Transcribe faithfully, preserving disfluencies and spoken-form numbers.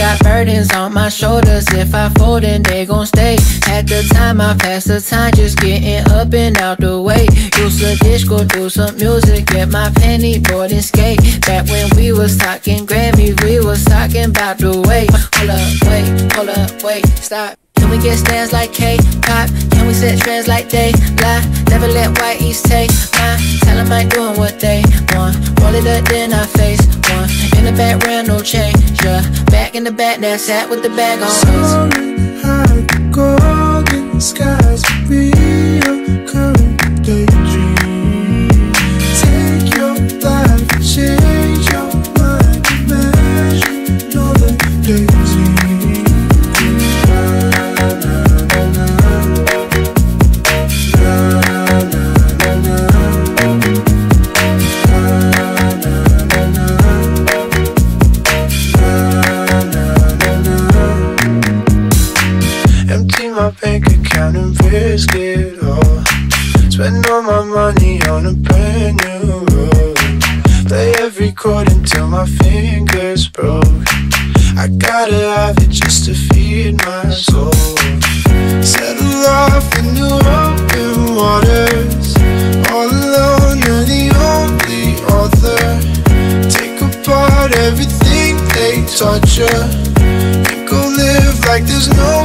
got burdens on my shoulders. If I fold, then they gon' stay. At the time, I passed the time just getting up and out the way. Used to dish, go do some music, get my penny board and skate. Back when we was talking Grammys, we was talking about the way. Hold up, wait, hold up, wait, stop. Can we get stands like K-pop? Can we set trends like they lie? Never let white East take mine. Tell them I ain't doing what they want. Roll it up, then I face one. In the background, no change, yeah. Back in the back, now sat with the bag on. Soaring high, golden skies will be a current daydream. Take your life, change your mind, imagine all the days. My bank account and risk it all. Spend all my money on a brand new road. Play every chord until my fingers broke. I gotta have it just to feed my soul. Settle off in the open waters. All alone, you're the only author. Take apart everything they taught you and go live like there's no